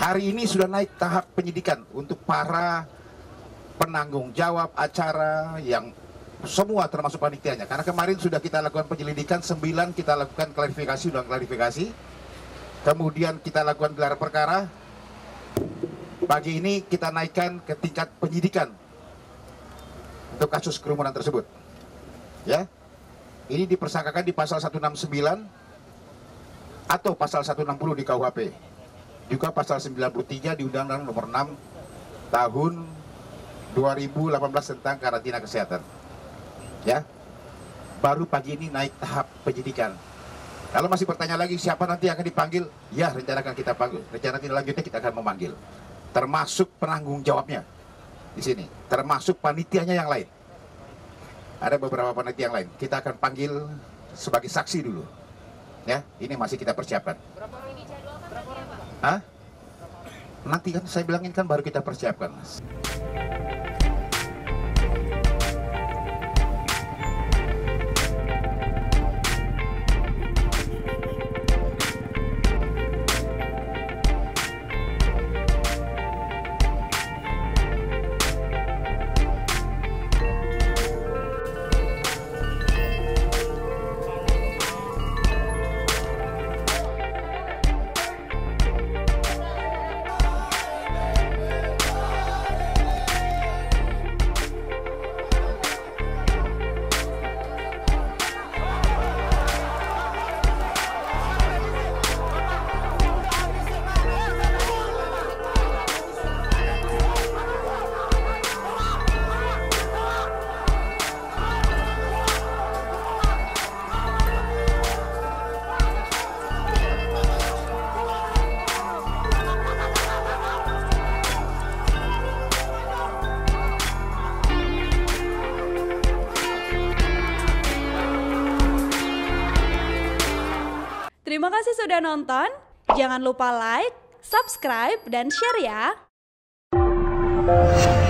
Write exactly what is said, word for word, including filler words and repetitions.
Hari ini sudah naik tahap penyidikan untuk para penanggung jawab acara yang semua termasuk panitianya. Karena kemarin sudah kita lakukan penyelidikan, sembilan kita lakukan klarifikasi, udah klarifikasi. Kemudian kita lakukan gelar perkara. Pagi ini kita naikkan ke tingkat penyidikan untuk kasus kerumunan tersebut. Ya, ini dipersangkakan di pasal seratus enam puluh sembilan atau pasal seratus enam puluh di K U H P. Juga pasal sembilan puluh tiga di Undang-Undang Nomor enam Tahun dua ribu delapan belas tentang karantina kesehatan. Ya, baru pagi ini naik tahap penyidikan. Kalau masih bertanya lagi siapa nanti akan dipanggil, ya rencana akan kita panggil. Rencana tindak lanjutnya kita akan memanggil, termasuk penanggung jawabnya di sini, termasuk panitianya yang lain. Ada beberapa panitia yang lain. Kita akan panggil sebagai saksi dulu. Ya, ini masih kita persiapkan. Berapa orang ini jadwalkan nanti ya, Pak? Hah? Nanti kan saya bilangin kan baru kita persiapkan, Mas. Terima kasih sudah nonton. Jangan lupa like, subscribe, dan share ya.